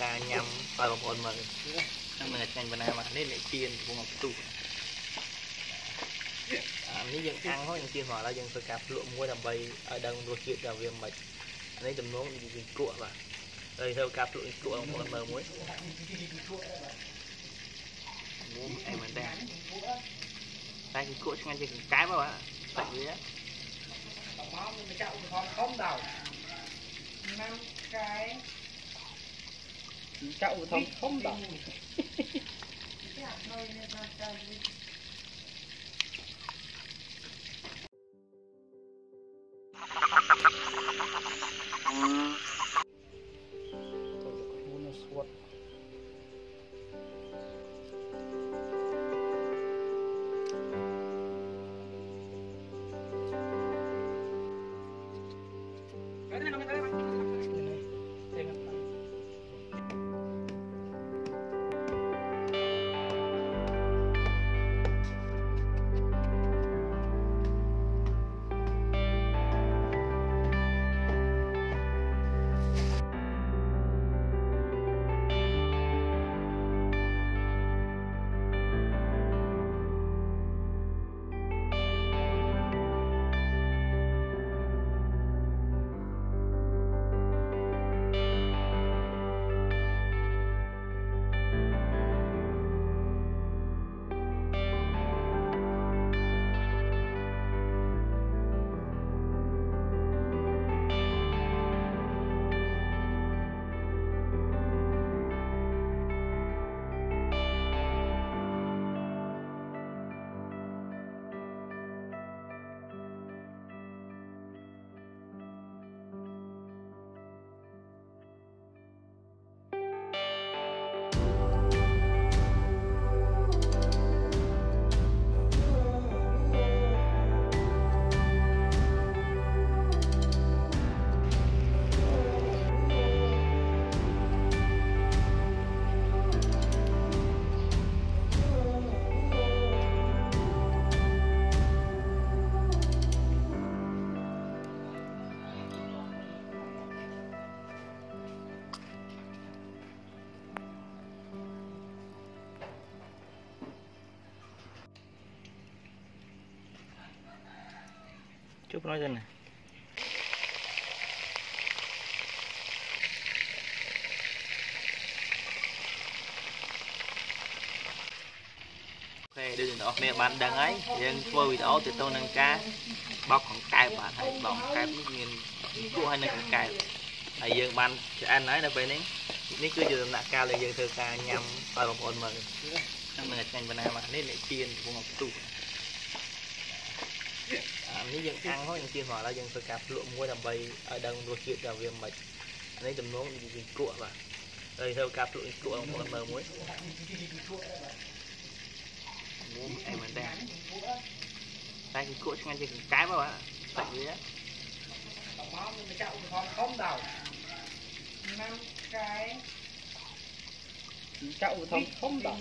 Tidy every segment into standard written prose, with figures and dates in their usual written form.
ca nhâm và một ôn mờ mình là tranh bên này mà nên lại chiên của một tủ nếu dân ăn có dân chiên họ là dân phải cạp lụa mua làm bầy ở đâu rồi chuyện là việc mệt lấy tầm nón gì cuộn mà đây theo cạp lụa cuộn một mờ muối em mình đang tay cái cuộn ngay trên cái mà bạn tại vì á không đầu 5 cái chậu thông không đầu chút nói dân này ok đưa đến mẹ bạn đang ấy dân vô video từ tôi nâng cá bóc khoảng cài bạn hay bóc cài nghìn cua hay nâng cài hay dân bạn anh nói là về nấy nếu cứ giờ nãy cao là dân thơ ca nhâm và một ôn mờ mình là tranh bên này mà nên lại chiên của một tủ nếu dân ăn có dân chiên họ là dân phải cạp lụa mua làm bầy ở đâu rồi chuyện là việc mệt lấy tầm nón gì cuộn mà đây theo cạp lụa cuộn một mờ muối em mình đang tay cái cuộn ngay trên cái mà bạn tại vì á không đầu 5 cái chậu thông không đầu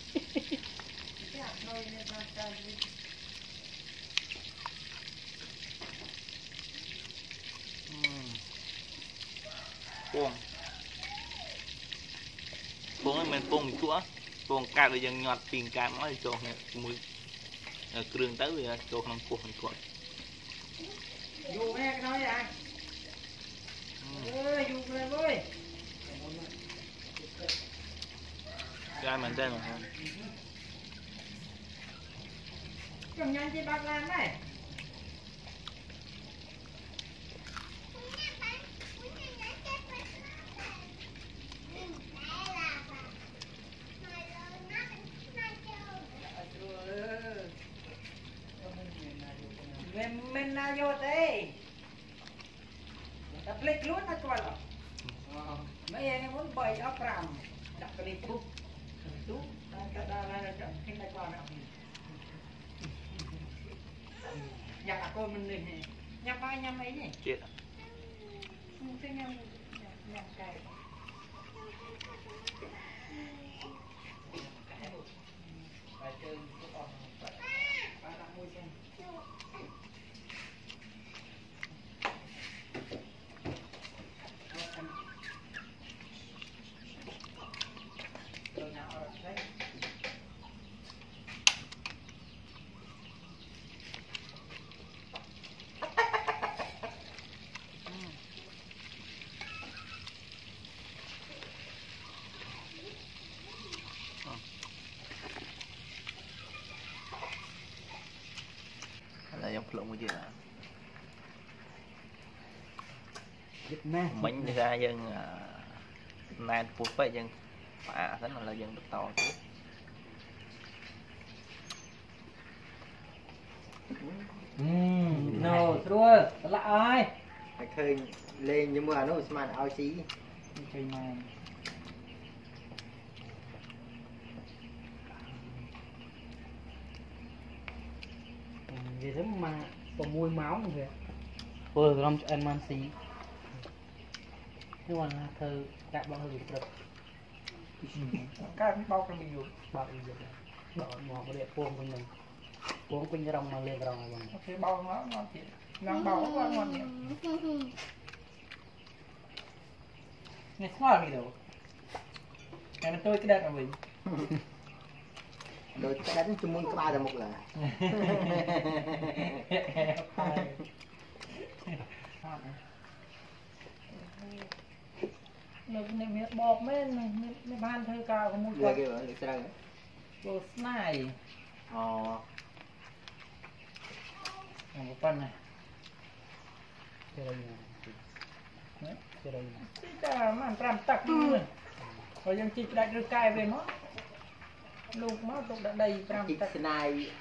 buông mình buông chúa buông cài rồi dân nhọt tiền cài nói cho này mùi kêu tới rồi cho không cuộn cuộn dù nghe cái nói vậy ơi dù lên ơi gai mình tên mà cầm nhanh trên bạc lan này mình nào vô đây tập lịch luôn hết rồi mấy em muốn bày áo rằm đặt cái đi thuốc thuốc cái đó là cái này còn nhà bà cô mình này nhắm ai nhắm ấy nhỉ chết cái nhắm cày bài chơi còn ba năm mươi cent một giờ nè mình ra dân này phút vậy dân thế là dân được to chứ no thua lại ai khơi lên nhưng mà nó mà ao chí chơi mày vậy thế mà còn mùi máu nữa kìa vừa làm cho anh man xí nhưng mà thơ đã bao giờ được các bao cái mình dùng bao cái gì đó mò cái địa phương của mình uống quên rong mà lên rong rồi ok bao nó ngon chị ngon bao nó ngon nhỉ này sao đi đâu này mình tôi cái đợt là mình rồi đánh chung muốn có ba một là này bọt mấy ban thơ cao không muốn là cái được sao bột này một phần này chơi đây nè chơi đây nè ta mà làm tắc luôn rồi dân chị đại được cài về nó lúc nó tục đã đầy làm tắc này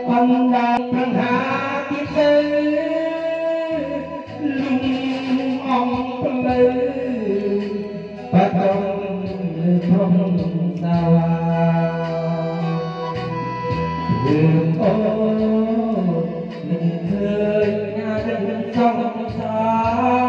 Hãy subscribe cho kênh Ghiền Mì Gõ để không bỏ lỡ ông lư bắt đông thông sao đường ô mình khơi nhà rừng sông xa